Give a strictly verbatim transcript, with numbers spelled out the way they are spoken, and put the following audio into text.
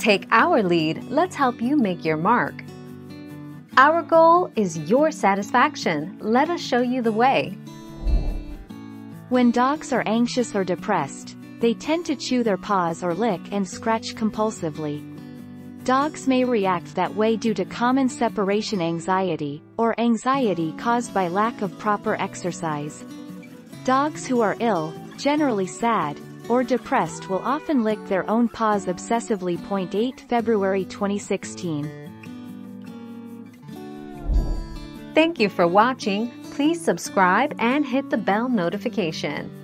Take our lead, let's help you make your mark. Our goal is your satisfaction. Let us show you the way. When dogs are anxious or depressed, they tend to chew their paws or lick and scratch compulsively. Dogs may react that way due to common separation anxiety, or anxiety caused by lack of proper exercise. Dogs who are ill, generally sad, or depressed will often lick their own paws obsessively. eight February twenty sixteen. Thank you for watching. Please subscribe and hit the bell notification.